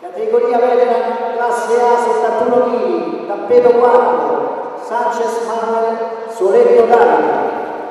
Categoria veteran classe A 71 kg, tappeto 4, Sanchez Manuel, Soletto Davide.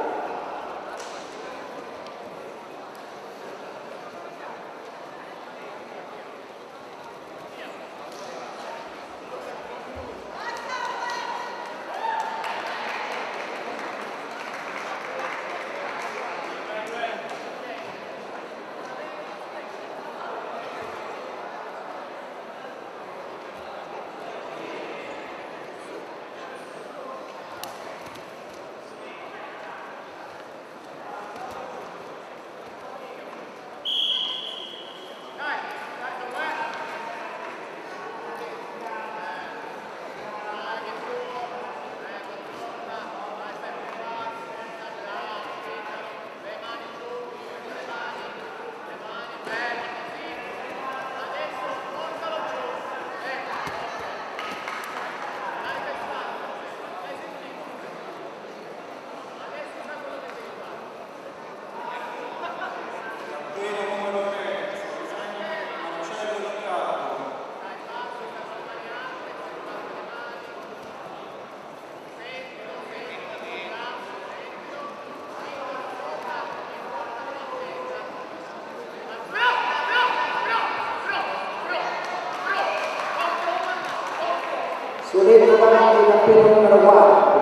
Soletto Davide, tappeto numero 4.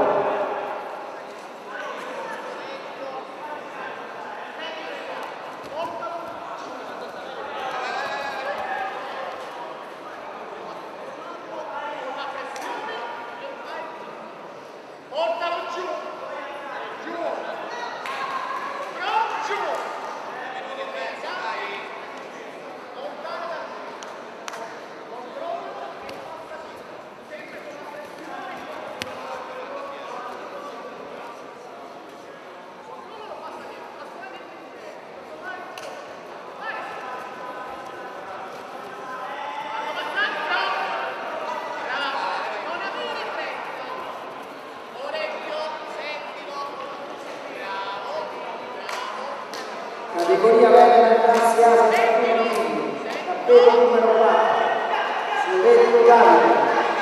Categoria veteran classe A 71 kg, tappeto numero 4, Soletto Davide.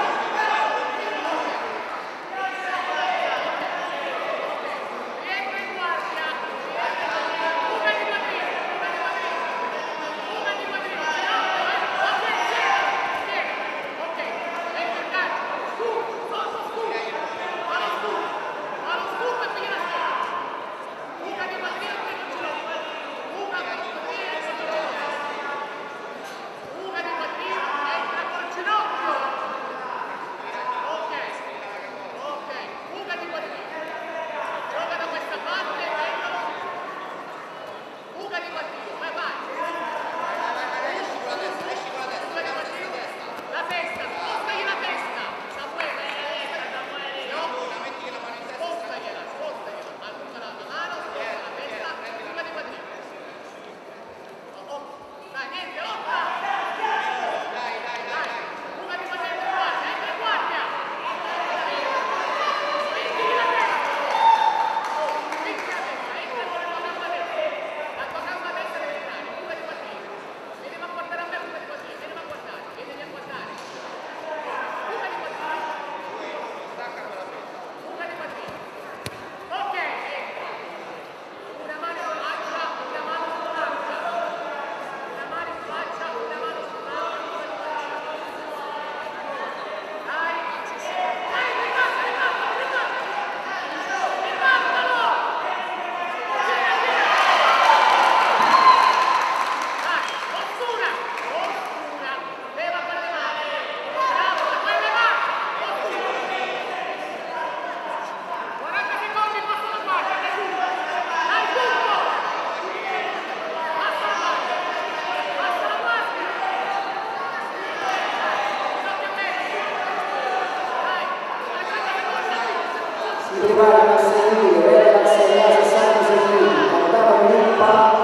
Privare a seguire, veteran serie A 66 kg, capitano Luppa,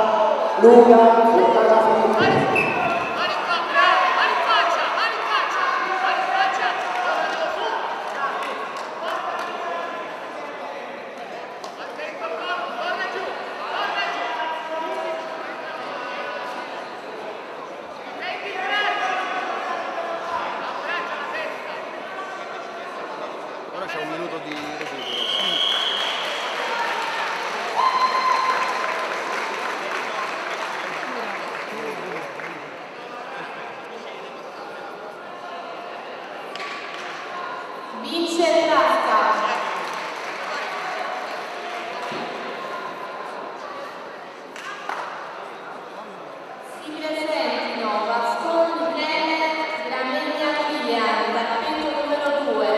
Luca, Fontana Filippo. presentino Vasconi Bremer, Gramegna Kilian, tappeto numero 2.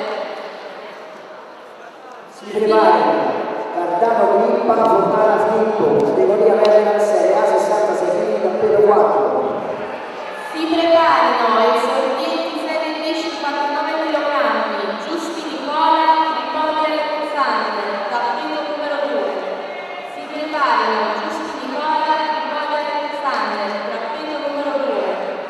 Si preparino Cardano Grippa, Fontana Filippo, categoria media Serie A 66 kg, tappeto 4. Si preparino esordienti serie D 59 kg, Giusti Nicola, Tripodi Alexander, tappeto numero 2. Si preparino Giusti Nicola, Tripodi Alexander, tappeto numero 2.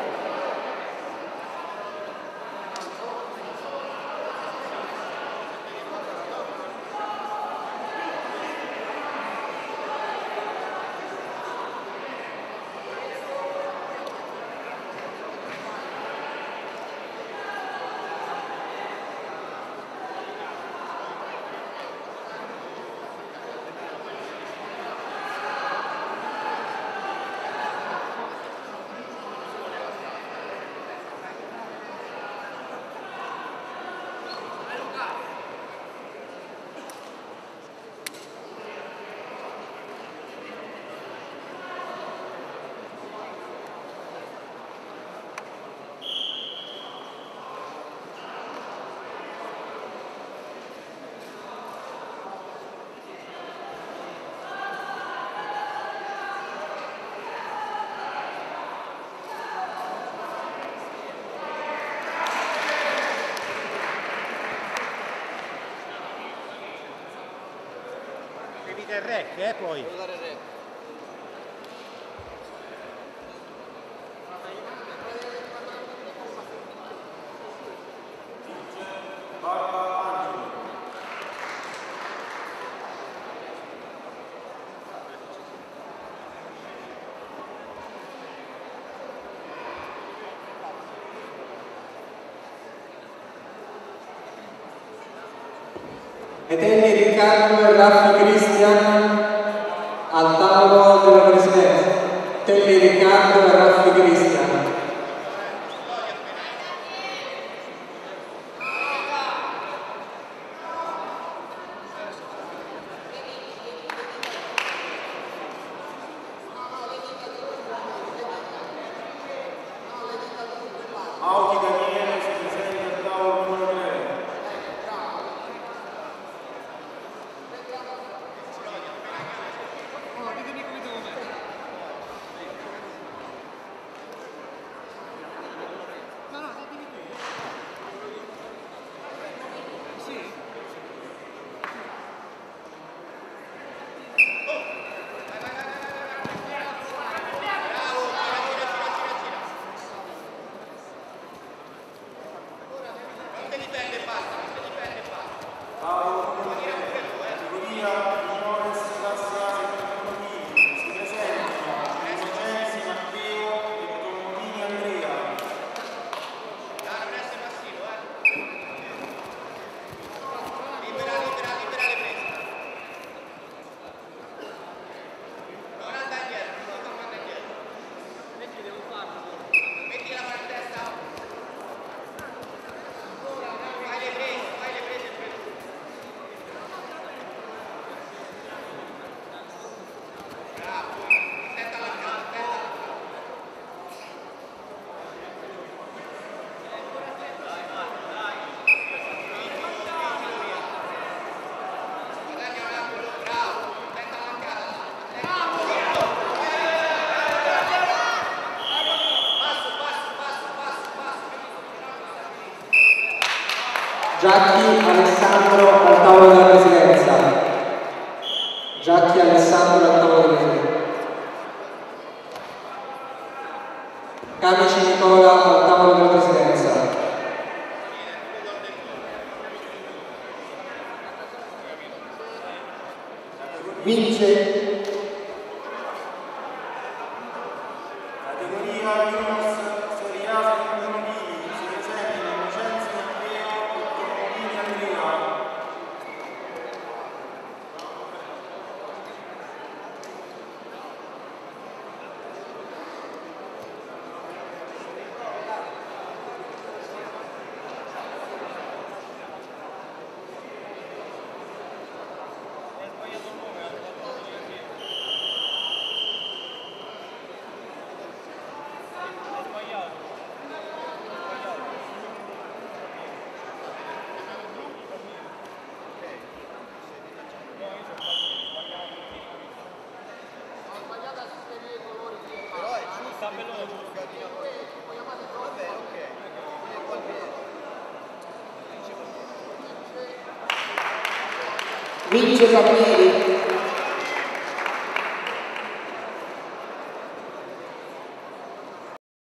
Devi dare rec, poi. Devo dare rec. Etelli Riccardo e Raffi Cristian al tavolo della presidenza. Etelli Riccardo e Raffi Cristian. Auti Daniele si presenta al tavolo numero 3. Giacchi Alessandro al tavolo della presidenza. Giacchi Alessandro al tavolo della presidenza. Camici Nicola al tavolo della presidenza. Vince Categoria Juniors Serie A 71 kg, si presentano Vincenzo Matteo e Tomonini Andrea. Vince Ranieri.